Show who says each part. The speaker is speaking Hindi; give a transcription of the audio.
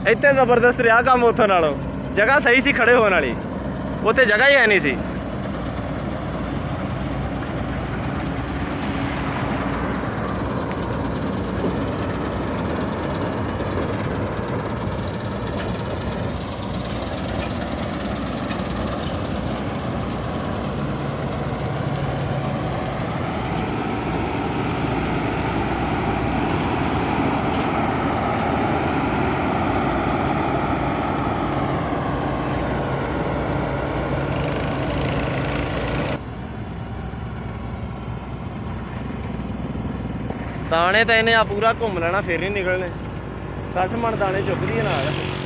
Speaker 1: इतने जबरदस्त रहा काम उतों नालों। जगह सही सी खड़े होने वाली, उत्थे जगह ही है नहीं सी। दाने तो इन्हें आ पूरा घूम लेना फिर नहीं निकलने। 60 मन दाने चुकदी है नाल।